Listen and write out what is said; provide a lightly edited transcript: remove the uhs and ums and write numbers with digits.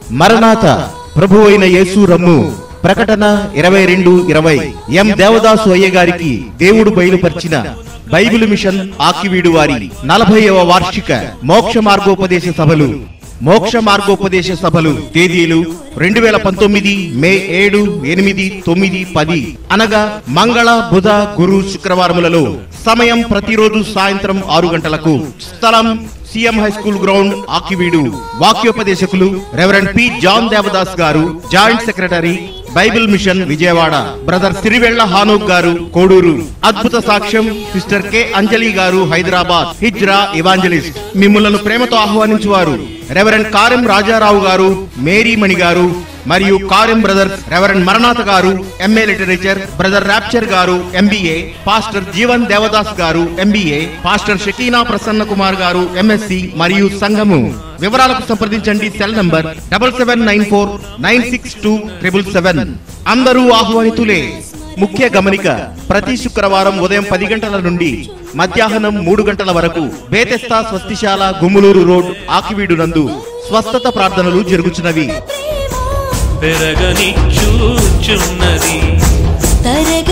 మరణాత ప్రభువైన యేసు రమ్ము. ప్రకటన 22:20. ఎం దేవదాసు అయ్య గారికి దేవుడు బయలుపరిచిన బైబిల్ మిషన్ ఆకివీడు వారి 40వ వార్షిక మోక్ష మార్గోపదేశ సభలు. మోక్ష మార్గోపదేశ సభలు తేదీలు 2019 మే 7, 8, 9, 10 అనగా మంగళ, బుధ, గురు, శుక్రవారములలో. సమయం ప్రతిరోజు సాయంత్రం 6 గంటలకు. స్థలం CM high school ground, Akividu. వాక్యోపదేశకులు రెవరెండ్ పి జాన్ దేవదాస్ గారు, joint secretary, Bible mission, Vijayawada. Brother Sirivella Hanok గారు, కోడూరు. అద్భుత సాక్ష్యం సిస్టర్ కె అంజలి గారు, హైదరాబాద్, హిజ్రా ఎవాంజలిస్ట్. మిమ్ములను ప్రేమతో ఆహ్వానించువారు రెవరెండ్ కారెం రాజారావు గారు, మేరీమణి గారు మరియు కారెం బ్రదర్స్. రెవరెండ్ మరణాథ గారు, ఎంఏ లిటరేచర్. బ్రదర్ రాప్చర్ గారు, ఎంబీఏ. పాస్టర్ జీవన్ దేవదాస్ గారు, ఎంబీఏ. పాస్టర్ షకీనా ప్రసన్న కుమార్ గారు, ఎంఎస్సి మరియు సంఘము. వివరాలకు సంప్రదించండి. Cell number 7794962777. అందరూ ఆహ్వానితులే. ముఖ్య గమనిక: ప్రతి శుక్రవారం ఉదయం 10 గంటల నుండి మధ్యాహ్నం 3 గంటల వరకు బేతెస్తా స్వస్తిశాల, గుమ్మలూరు రోడ్, ఆకివీడు నందు స్వస్థత ప్రార్థనలు జరుగుచున్నవి. పెరగనిచ్చుచున్నది.